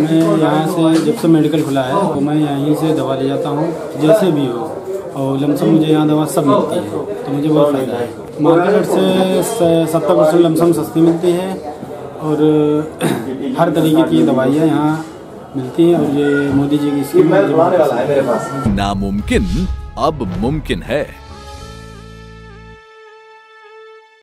मैं यहाँ से जब से मेडिकल खुला है तो मैं यहीं से दवा ले जाता हूँ जैसे भी हो, और लमसम मुझे यहाँ दवा सब मिलती है तो मुझे बहुत फ़ायदा है। मार्केट से 70% लमसम सस्ती मिलती है और हर तरीके की दवाइयाँ यहाँ मिलती हैं, और ये मोदी जी की स्कीम है। नामुमकिन अब मुमकिन है।